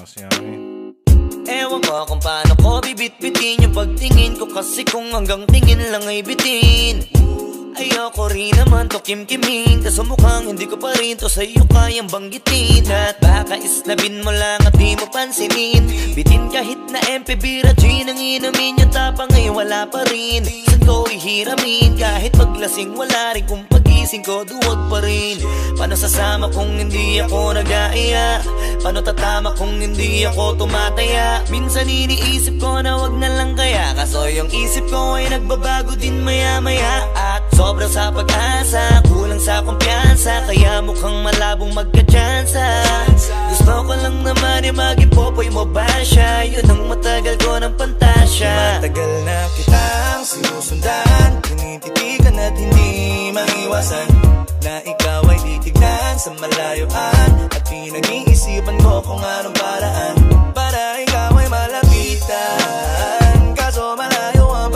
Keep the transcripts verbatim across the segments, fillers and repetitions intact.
kasi amin. Ewan ko kung paano ko bibit-bitin yung pagtingin ko, kasi kung hanggang tingin lang ay bitin. Ayoko rin naman to kim-kimin, kaso mukhang hindi ko pa rin to sa'yo kayang banggitin. At baka isnabin mo lang at di mo pansinin, bitin kahit na M P bira gin ang inumin, yung tapang ay wala pa rin. Saan ko ihiramin, kahit paglasing wala rin, kung pagising ko duwag pa rin. Paano sasama kung hindi ako nag-aaya? Paano tatama kung hindi ako tumataya? Minsan iniisip ko na wag na lang kaya, kaso yung isip ko ay nagbabago din maya-maya. At sobra sa pag-asa, kulang sa kumpiyansa, kaya mukhang malabong magka-tsansa. Gusto ko lang naman yung mag-ipopoy mo ba siya, yun ang matagal ko ng pantasya. Matagal na kitang sinusundan, tinititigan at hindi maiwasan, na ikaw ay titignan sa malayuan, at pinag-iisipan ko kung anong paraan para ikaw ay malapitan. Kaso malayo ang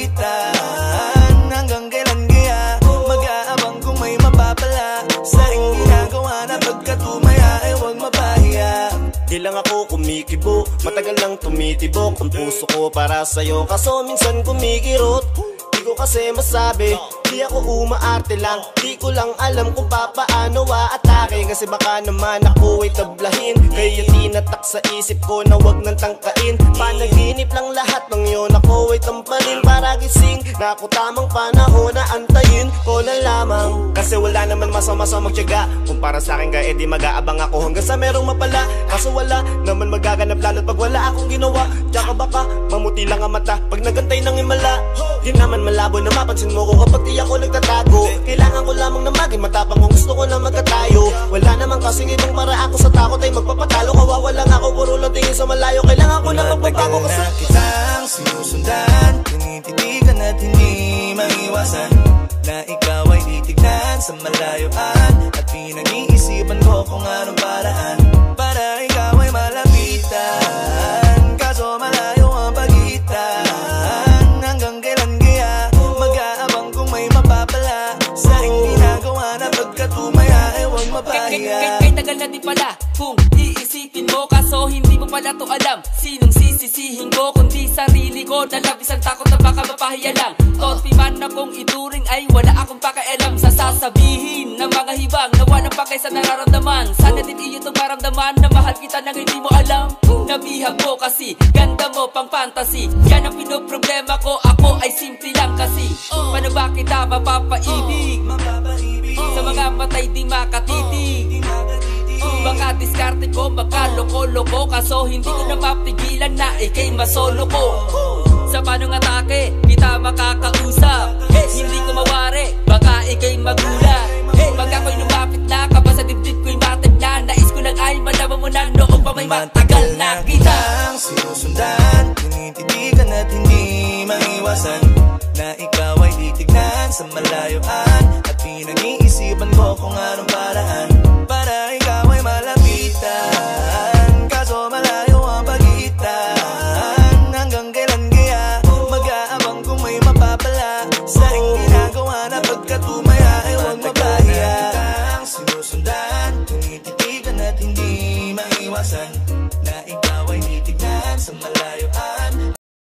pagitan, hanggang kailan kaya mag-aabang kung may mapapala sa ring ginagawa na pagkatumaya ay huwag mapahiya. Di lang ako kumikibo, matagal lang tumitibok ang puso ko para sa'yo, kaso minsan kumikirot. Di ko kasi masabi, di ako umaarte lang, di ko lang alam kung papaano aatake, kasi baka naman ako ay tablahin. Kaya tinatak sa isip ko na wag nang tangkain, panaginip lang lahat ng yun, ako ay tampalin para gising na ako tamang panahon na antayin ko na lamang. Kasi wala naman masama-sa magtiyaga, kung para sa akin kaya di mag-aabang ako hanggang sa merong mapala. Kaso wala naman magaganap lalo't pag wala akong ginawa, tsaka baka mamuti lang ang mata pag nagantay ng himala. Di naman malabo na mapansin mo ko kapag di ako nagtatago, kailangan ko lamang na maging matapang kung gusto ko na magkatayo. Wala naman kasing ibang para ako sa takot ay magpapatalo, kawawa lang ako, puro lang tingin sa malayo, kailangan ko na magbabago kasi matagal na kitang sinusundan, tinititigan at hindi maiwasan, na ikaw ay titignan sa malayuan, at pinag-iisipan ko kung anong paraan para ikaw ay malapitan. Kaso malayo ang pagitan, hanggang kailan kaya mag-aabang kung may mapapala sa ring ginagawa na pagkatumaya ay huwag mapahiya. Kay tagal na di pala kung iisipin mo, kaso hindi mo pala to alam. Sinong sisisihin ko kundi sarili ko, na labis ang takot na baka mapahiya lang. Tonti man akong ituring ay wala akong pakialam sa sasabihin ng mga hibang na walang pakay sa nararamdaman. Sana din iyo itong maramdaman na mahal kita nang hindi mo alam. Nabihag mo kasi, ganda mo pang fantasy, yan ang pinoproblema ko, ako ay simple lang kasi. Paano ba kita mapapaibig sa mga matay di makatitig? Baka diskarte ko, baka loko-loko, kaso hindi ko na mapigilan na ikay masolo ko. Sa panong atake, kita makakausap, hey, hindi ko mawari, baka ikay magulat. Hey, pag ako'y lumapit na, kapag sa dibdib ko'y matib na, nais ko lang ay malaman mo na noong pa may matagal na kita sinusundan, tinititigan at hindi maiwasan, na ikaw ay titignan sa malayuan,